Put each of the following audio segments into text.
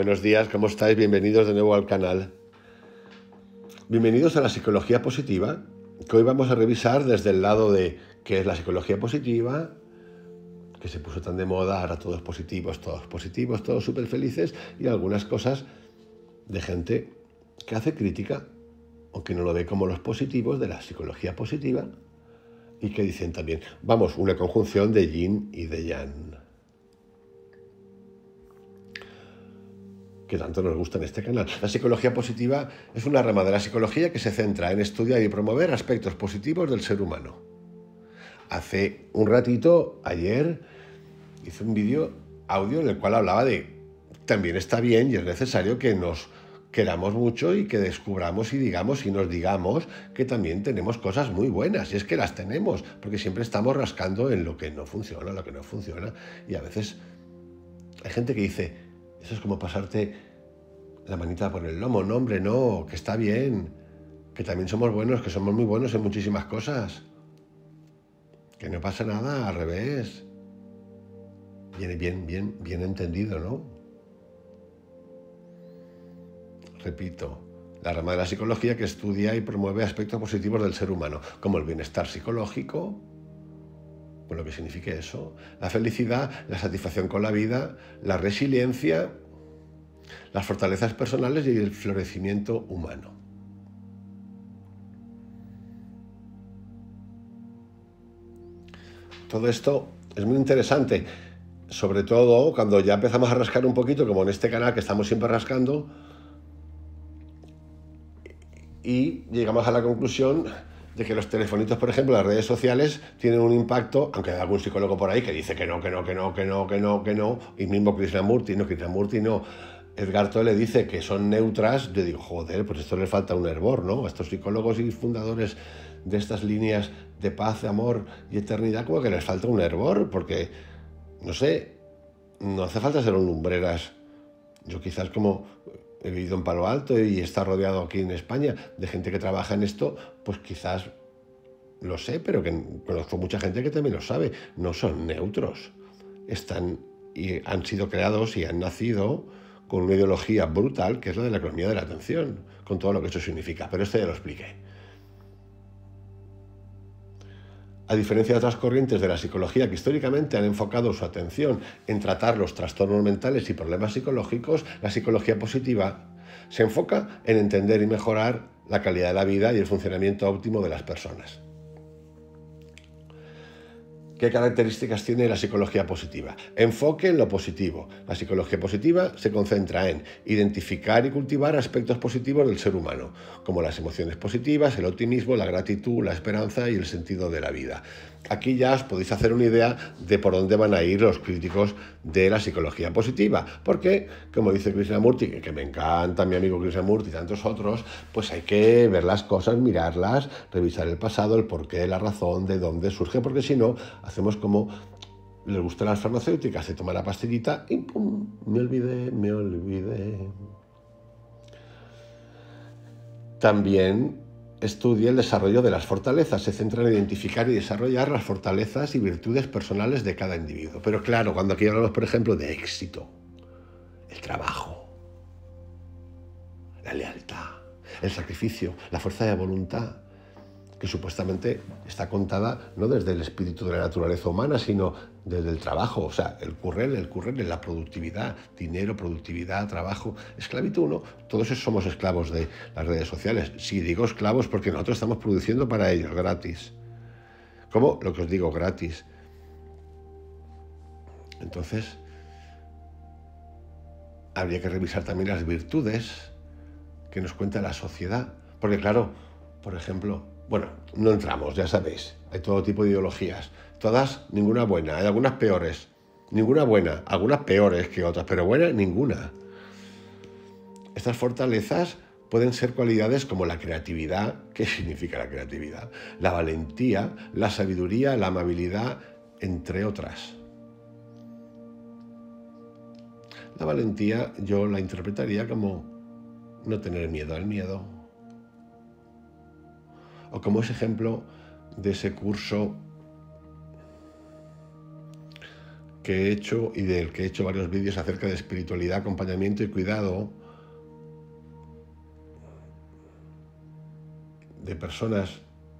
Buenos días, ¿cómo estáis? Bienvenidos de nuevo al canal. Bienvenidos a la psicología positiva, que hoy vamos a revisar desde el lado de qué es la psicología positiva, que se puso tan de moda, ahora todos positivos, todos súper felices, y algunas cosas de gente que hace crítica o que no lo ve como los positivos de la psicología positiva y que dicen también, vamos, una conjunción de yin y de yang, que tanto nos gusta en este canal. La psicología positiva es una rama de la psicología que se centra en estudiar y promover aspectos positivos del ser humano. Hace un ratito, ayer, hice un audio en el cual hablaba de también está bien y es necesario que nos queramos mucho y que descubramos y digamos y nos digamos que también tenemos cosas muy buenas, y es que las tenemos, porque siempre estamos rascando en lo que no funciona, y a veces hay gente que dice, eso es como pasarte la manita por el lomo. No, hombre, no, que está bien, que también somos buenos, que somos muy buenos en muchísimas cosas, que no pasa nada, al revés. Viene bien entendido, ¿no? Repito, la rama de la psicología que estudia y promueve aspectos positivos del ser humano, como el bienestar psicológico, con lo que significa eso, la felicidad, la satisfacción con la vida, la resiliencia, las fortalezas personales y el florecimiento humano. Todo esto es muy interesante, sobre todo cuando ya empezamos a rascar un poquito, como en este canal que estamos siempre rascando, y llegamos a la conclusión de que los telefonitos, por ejemplo, las redes sociales tienen un impacto, aunque hay algún psicólogo por ahí que dice que no, y mismo Krishnamurti no, Edgar Tolle dice que son neutras. Yo digo, joder, pues esto le falta un hervor, ¿no? A estos psicólogos y fundadores de estas líneas de paz, de amor y eternidad, como que les falta un hervor, porque, no sé, no hace falta ser un lumbreras. Yo quizás, como he vivido en Palo Alto y está rodeado aquí en España de gente que trabaja en esto, pues quizás lo sé, pero que conozco mucha gente que también lo sabe. No son neutros. Están y han sido creados y han nacido con una ideología brutal, que es la de la economía de la atención, con todo lo que eso significa. Pero esto ya lo expliqué. A diferencia de otras corrientes de la psicología que históricamente han enfocado su atención en tratar los trastornos mentales y problemas psicológicos, la psicología positiva se enfoca en entender y mejorar la calidad de la vida y el funcionamiento óptimo de las personas. ¿Qué características tiene la psicología positiva? Enfoque en lo positivo. La psicología positiva se concentra en identificar y cultivar aspectos positivos del ser humano, como las emociones positivas, el optimismo, la gratitud, la esperanza y el sentido de la vida. Aquí ya os podéis hacer una idea de por dónde van a ir los críticos de la psicología positiva, porque, como dice Krishnamurti, que me encanta mi amigo Krishnamurti y tantos otros, pues hay que ver las cosas, mirarlas, revisar el pasado, el porqué, la razón, de dónde surge, porque si no, hacemos como les gustan las farmacéuticas, se toma la pastillita y ¡pum! Me olvidé. También estudia el desarrollo de las fortalezas, se centra en identificar y desarrollar las fortalezas y virtudes personales de cada individuo. Pero claro, cuando aquí hablamos, por ejemplo, de éxito, el trabajo, la lealtad, el sacrificio, la fuerza de voluntad, que supuestamente está contada no desde el espíritu de la naturaleza humana, sino desde el trabajo, o sea, el currel, la productividad, dinero, productividad, trabajo, esclavitud, ¿no? Todos somos esclavos de las redes sociales. Sí, digo esclavos porque nosotros estamos produciendo para ellos gratis. ¿Cómo? Lo que os digo, gratis. Entonces, habría que revisar también las virtudes que nos cuenta la sociedad. Porque claro, por ejemplo, bueno, no entramos, ya sabéis, hay todo tipo de ideologías. Todas, ninguna buena, hay algunas peores. Ninguna buena, algunas peores que otras, pero buena, ninguna. Estas fortalezas pueden ser cualidades como la creatividad. ¿Qué significa la creatividad? La valentía, la sabiduría, la amabilidad, entre otras. La valentía yo la interpretaría como no tener miedo al miedo. O como ese ejemplo de ese curso que he hecho y del que he hecho varios vídeos acerca de espiritualidad, acompañamiento y cuidado de personas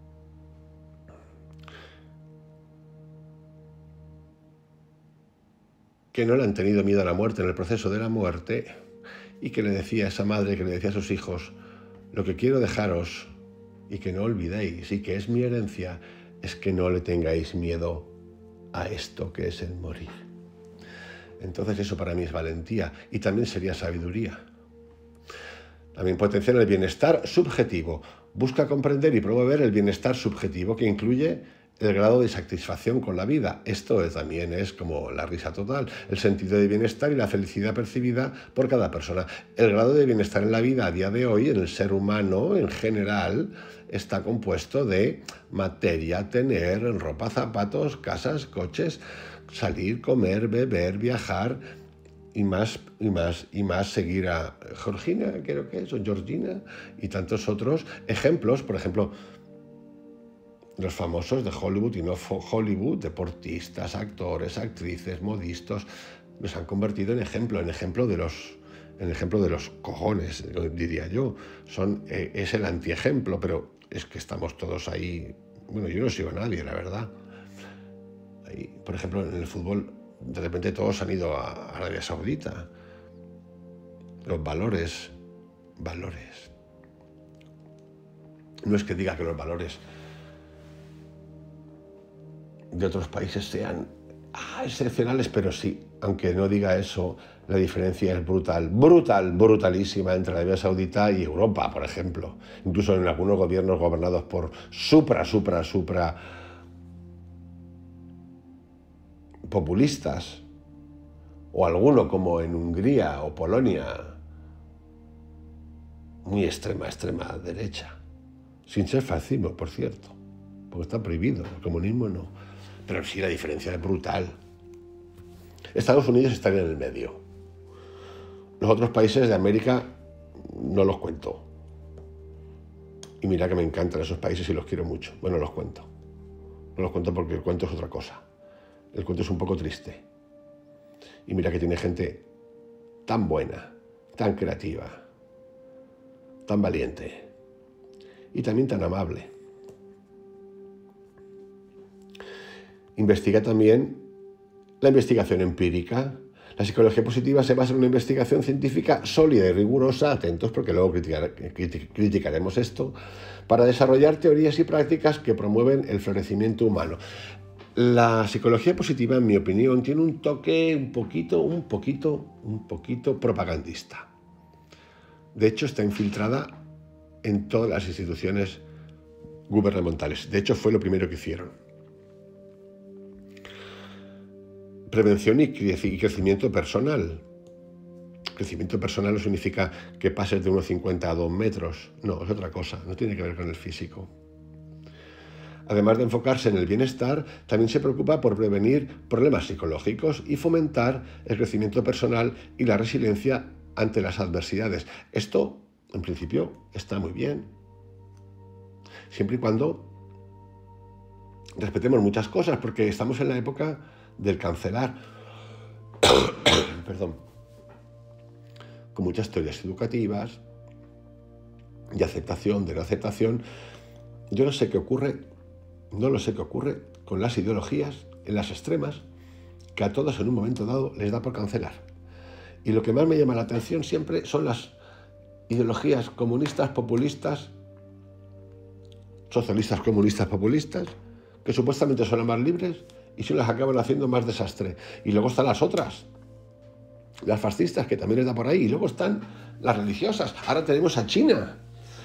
que no le han tenido miedo a la muerte en el proceso de la muerte, y que le decía a esa madre, que le decía a sus hijos: lo que quiero dejaros y que no olvidéis, y que es mi herencia, es que no le tengáis miedo a esto que es el morir. Entonces eso para mí es valentía, y también sería sabiduría. También potenciar el bienestar subjetivo. Busca comprender y promover el bienestar subjetivo, que incluye el grado de satisfacción con la vida. Esto también es como la risa total, el sentido de bienestar y la felicidad percibida por cada persona. El grado de bienestar en la vida a día de hoy, en el ser humano en general, está compuesto de materia, tener ropa, zapatos, casas, coches, salir, comer, beber, viajar y más seguir a Georgina, creo que es, o Georgina, y tantos otros ejemplos. Por ejemplo, los famosos de Hollywood y no Hollywood, deportistas, actores, actrices, modistas, nos han convertido en ejemplo de los cojones, diría yo. Es el antiejemplo, pero es que estamos todos ahí. Bueno, yo no sigo a nadie, la verdad. Ahí, por ejemplo, en el fútbol, de repente todos han ido a Arabia Saudita. Los valores. No es que diga que los valores de otros países sean excepcionales, pero sí, aunque no diga eso, la diferencia es brutalísima entre Arabia Saudita y Europa, por ejemplo. Incluso en algunos gobiernos gobernados por supra populistas, o alguno como en Hungría o Polonia, muy extrema derecha, sin ser fascismo, por cierto, porque está prohibido, el comunismo no. Pero sí, la diferencia es brutal. Estados Unidos está en el medio. Los otros países de América no los cuento. Y mira que me encantan esos países y los quiero mucho. Bueno, los cuento. No los cuento porque el cuento es otra cosa. El cuento es un poco triste. Y mira que tiene gente tan buena, tan creativa, tan valiente y también tan amable. Investiga también la investigación empírica. La psicología positiva se basa en una investigación científica sólida y rigurosa, atentos porque luego criticaremos esto, para desarrollar teorías y prácticas que promueven el florecimiento humano. La psicología positiva, en mi opinión, tiene un toque un poquito propagandista. De hecho, está infiltrada en todas las instituciones gubernamentales. De hecho, fue lo primero que hicieron. Prevención y crecimiento personal. Crecimiento personal no significa que pases de 1,50 a 2 metros. No, es otra cosa, no tiene que ver con el físico. Además de enfocarse en el bienestar, también se preocupa por prevenir problemas psicológicos y fomentar el crecimiento personal y la resiliencia ante las adversidades. Esto, en principio, está muy bien, siempre y cuando respetemos muchas cosas, porque estamos en la época del cancelar, perdón, con muchas teorías educativas, de aceptación, de no aceptación. Yo no lo sé qué ocurre con las ideologías en las extremas, que a todos en un momento dado les da por cancelar. Y lo que más me llama la atención siempre son las ideologías comunistas, populistas, socialistas, comunistas, populistas, que supuestamente son las más libres y se las acaban haciendo más desastre. Y luego están las otras, las fascistas, que también les da por ahí. Y luego están las religiosas. Ahora tenemos a China,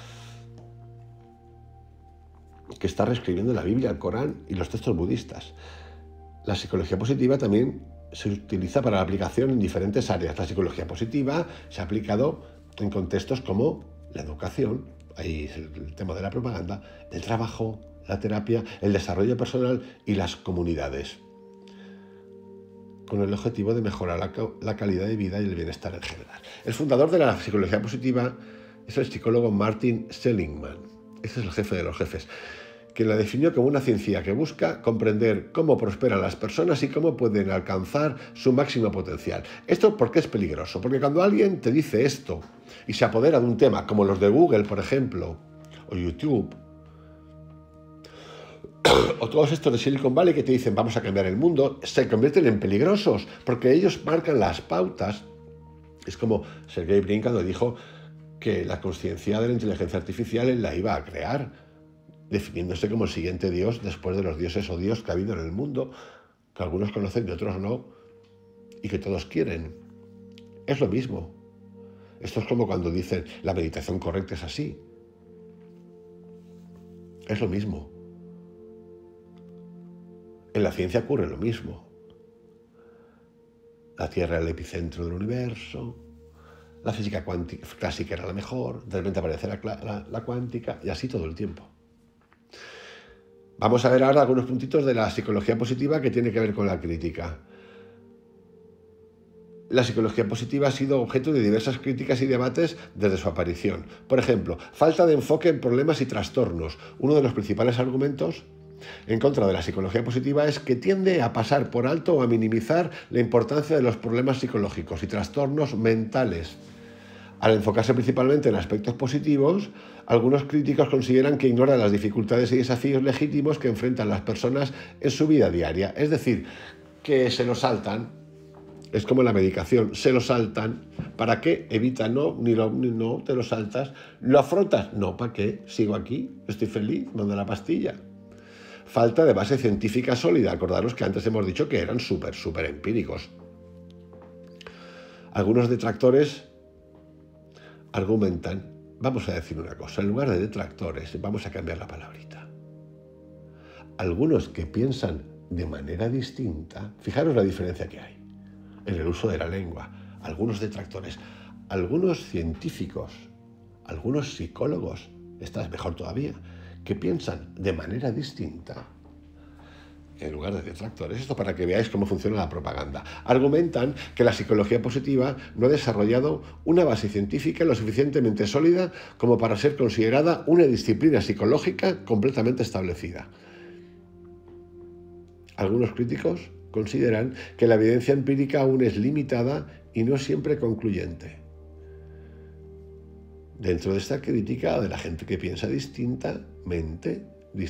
que está reescribiendo la Biblia, el Corán y los textos budistas. La psicología positiva también se utiliza para la aplicación en diferentes áreas. La psicología positiva se ha aplicado en contextos como la educación, ahí es el tema de la propaganda, el trabajo, la terapia, el desarrollo personal y las comunidades, con el objetivo de mejorar la calidad de vida y el bienestar en general. El fundador de la psicología positiva es el psicólogo Martin Seligman. Ese es el jefe de los jefes, quien la definió como una ciencia que busca comprender cómo prosperan las personas y cómo pueden alcanzar su máximo potencial. ¿Esto por qué es peligroso? Porque cuando alguien te dice esto y se apodera de un tema, como los de Google, por ejemplo, o YouTube, o todos estos de Silicon Valley que te dicen vamos a cambiar el mundo, se convierten en peligrosos, porque ellos marcan las pautas. Es como Sergey Brin cuando dijo que la consciencia de la inteligencia artificial él la iba a crear, definiéndose como el siguiente dios después de los dioses o dios que ha habido en el mundo, que algunos conocen y otros no, y que todos quieren. Es lo mismo. Esto es como cuando dicen la meditación correcta es así. Es lo mismo. En la ciencia ocurre lo mismo. La Tierra era el epicentro del universo, la física clásica era la mejor, de repente aparece la cuántica y así todo el tiempo. Vamos a ver ahora algunos puntitos de la psicología positiva que tiene que ver con la crítica. La psicología positiva ha sido objeto de diversas críticas y debates desde su aparición. Por ejemplo, falta de enfoque en problemas y trastornos. Uno de los principales argumentos en contra de la psicología positiva es que tiende a pasar por alto o a minimizar la importancia de los problemas psicológicos y trastornos mentales. Al enfocarse principalmente en aspectos positivos, algunos críticos consideran que ignora las dificultades y desafíos legítimos que enfrentan las personas en su vida diaria. Es decir, que se lo saltan. Es como la medicación, se lo saltan. ¿Para qué? Evita, no te lo saltas. ¿Lo afrontas? No, ¿para qué? Sigo aquí, estoy feliz, mando la pastilla. Falta de base científica sólida. Acordaros que antes hemos dicho que eran súper empíricos. Algunos detractores argumentan, vamos a decir una cosa, en lugar de detractores, vamos a cambiar la palabrita. Algunos que piensan de manera distinta, fijaros la diferencia que hay en el uso de la lengua. Algunos detractores, algunos científicos, algunos psicólogos, esta es mejor todavía, que piensan de manera distinta, en lugar de detractores. Esto para que veáis cómo funciona la propaganda. Argumentan que la psicología positiva no ha desarrollado una base científica lo suficientemente sólida como para ser considerada una disciplina psicológica completamente establecida. Algunos críticos consideran que la evidencia empírica aún es limitada y no siempre concluyente. Dentro de esta crítica de la gente que piensa distintamente,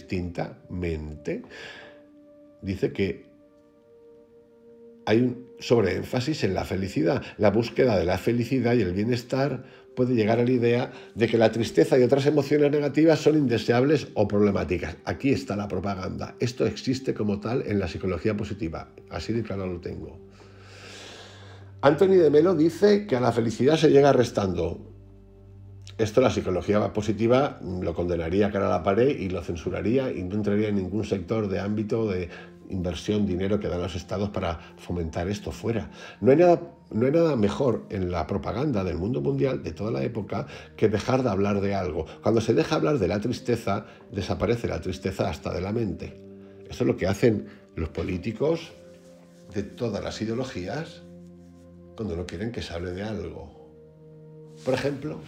dice que hay un sobreénfasis en la felicidad. La búsqueda de la felicidad y el bienestar puede llegar a la idea de que la tristeza y otras emociones negativas son indeseables o problemáticas. Aquí está la propaganda. Esto existe como tal en la psicología positiva. Así de claro lo tengo. Anthony de Melo dice que a la felicidad se llega restando. Esto la psicología positiva lo condenaría cara a la pared y lo censuraría y no entraría en ningún sector de ámbito de inversión, dinero que dan los estados para fomentar esto fuera. No hay nada mejor en la propaganda del mundo mundial de toda la época que dejar de hablar de algo. Cuando se deja hablar de la tristeza, desaparece la tristeza hasta de la mente. Esto es lo que hacen los políticos de todas las ideologías cuando no quieren que se hable de algo. Por ejemplo,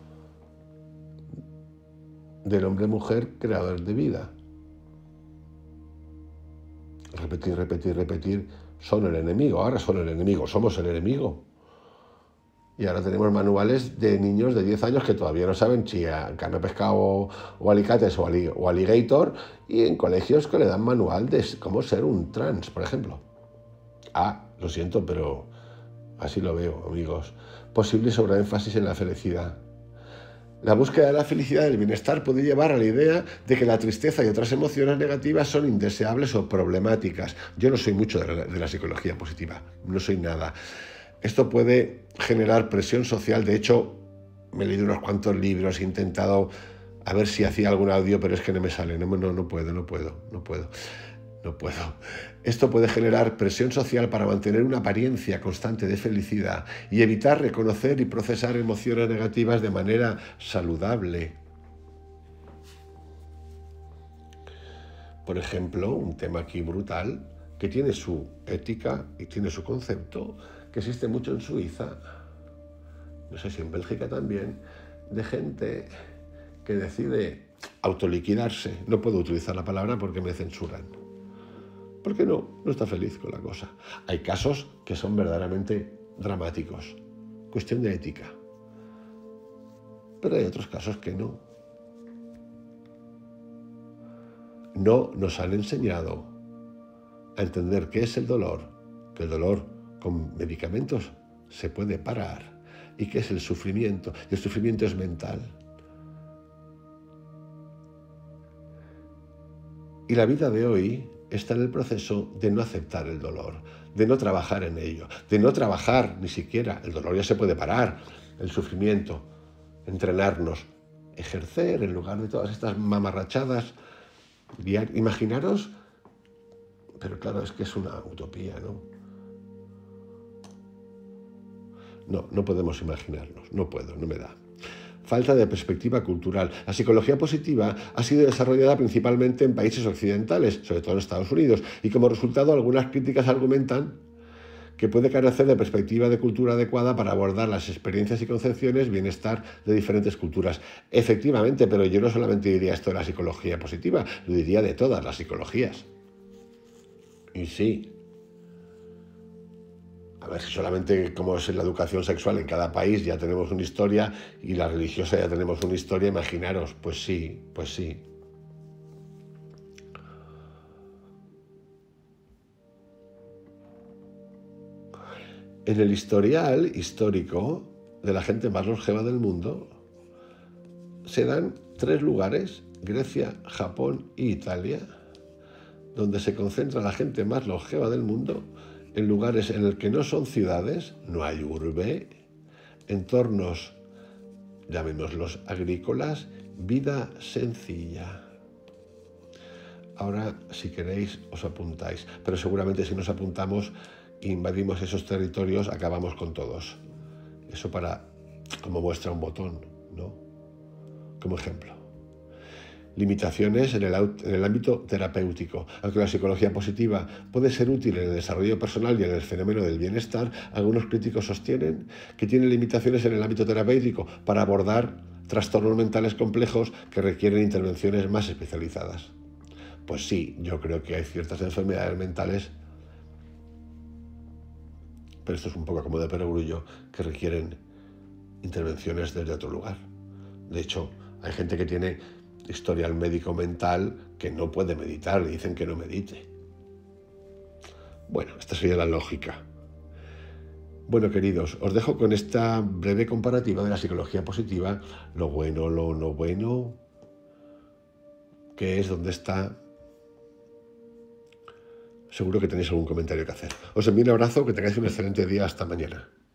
del hombre-mujer creador de vida. Repetir, son el enemigo, ahora son el enemigo, somos el enemigo. Y ahora tenemos manuales de niños de 10 años que todavía no saben si carne, pescado o alicates o alligator, y en colegios que le dan manual de cómo ser un trans, por ejemplo. Lo siento, pero así lo veo, amigos. Posible sobreénfasis en la felicidad. La búsqueda de la felicidad y del bienestar puede llevar a la idea de que la tristeza y otras emociones negativas son indeseables o problemáticas. Yo no soy mucho de la psicología positiva, no soy nada. Esto puede generar presión social. De hecho, me he leído unos cuantos libros, he intentado a ver si hacía algún audio, pero es que no me sale, no puedo. Esto puede generar presión social para mantener una apariencia constante de felicidad y evitar reconocer y procesar emociones negativas de manera saludable. Por ejemplo, un tema aquí brutal, que tiene su ética y tiene su concepto, que existe mucho en Suiza, no sé si en Bélgica también, de gente que decide autoliquidarse, no puedo utilizar la palabra porque me censuran, porque no está feliz con la cosa. Hay casos que son verdaderamente dramáticos, cuestión de ética, pero hay otros casos que no. No nos han enseñado a entender qué es el dolor, que el dolor con medicamentos se puede parar, y qué es el sufrimiento. Y el sufrimiento es mental. Y la vida de hoy está en el proceso de no aceptar el dolor, de no trabajar en ello, de no trabajar ni siquiera. El dolor ya se puede parar, el sufrimiento, entrenarnos, ejercer en lugar de todas estas mamarrachadas. Imaginaros, pero claro, es que es una utopía, ¿no? No podemos imaginarnos, no puedo, no me da. Falta de perspectiva cultural. La psicología positiva ha sido desarrollada principalmente en países occidentales, sobre todo en Estados Unidos, y como resultado algunas críticas argumentan que puede carecer de perspectiva de cultura adecuada para abordar las experiencias y concepciones bienestar de diferentes culturas. Efectivamente, pero yo no solamente diría esto de la psicología positiva, lo diría de todas las psicologías. Y sí. A ver, si solamente como es la educación sexual en cada país ya tenemos una historia y la religiosa ya tenemos una historia, imaginaros, pues sí, pues sí. En el historial histórico de la gente más longeva del mundo se dan 3 lugares, Grecia, Japón y Italia, donde se concentra la gente más longeva del mundo, en lugares en los que no son ciudades, no hay urbe, entornos, llamémoslos agrícolas, vida sencilla. Ahora, si queréis, os apuntáis, pero seguramente si nos apuntamos e invadimos esos territorios, acabamos con todos. Eso como muestra un botón, ¿no? Como ejemplo. Limitaciones en el ámbito terapéutico. Aunque la psicología positiva puede ser útil en el desarrollo personal y en el fenómeno del bienestar, algunos críticos sostienen que tiene limitaciones en el ámbito terapéutico para abordar trastornos mentales complejos que requieren intervenciones más especializadas. Pues sí, yo creo que hay ciertas enfermedades mentales, pero esto es un poco como de perogrullo, que requieren intervenciones desde otro lugar. De hecho, hay gente que tiene historial médico mental que no puede meditar, le dicen que no medite. Bueno, esta sería la lógica. Bueno, queridos, os dejo con esta breve comparativa de la psicología positiva, lo bueno, lo no bueno, qué es, dónde está. Seguro que tenéis algún comentario que hacer. Os envío un abrazo, que tengáis un excelente día, hasta mañana.